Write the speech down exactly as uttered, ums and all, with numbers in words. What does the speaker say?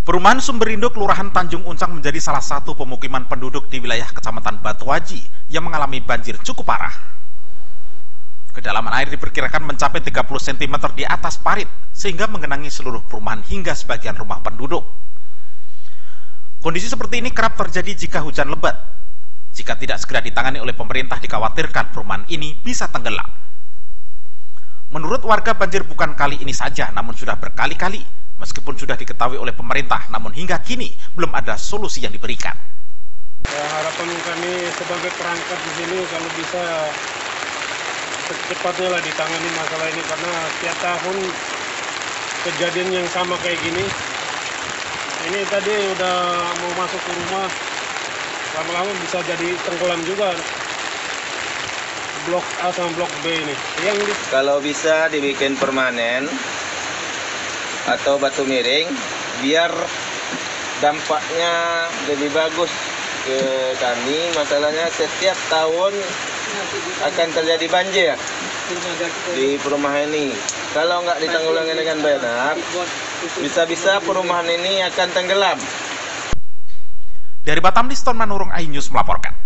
Perumahan Sumberindo, Kelurahan Tanjung Uncang menjadi salah satu pemukiman penduduk di wilayah Kecamatan Batuaji yang mengalami banjir cukup parah. Kedalaman air diperkirakan mencapai tiga puluh sentimeter di atas parit, sehingga menggenangi seluruh perumahan hingga sebagian rumah penduduk. Kondisi seperti ini kerap terjadi jika hujan lebat. Jika tidak segera ditangani oleh pemerintah, dikhawatirkan perumahan ini bisa tenggelam. Menurut warga, banjir bukan kali ini saja, namun sudah berkali-kali. Meskipun sudah diketahui oleh pemerintah, namun hingga kini belum ada solusi yang diberikan. Ya, harapan kami sebagai perangkat di sini kalau bisa secepatnya lah ditangani masalah ini, karena tiap tahun kejadian yang sama kayak gini. Ini tadi udah mau masuk ke rumah, lama-lama bisa jadi tenggelam juga. Blok A sama blok B ini. Yang di... Kalau bisa dibikin permanen atau batu miring, biar dampaknya lebih bagus ke kami. Masalahnya setiap tahun akan terjadi banjir di perumahan ini. Kalau nggak ditanggulangi dengan benar, bisa-bisa perumahan ini akan tenggelam. Dari Batam, Liston Manurung, iNews melaporkan.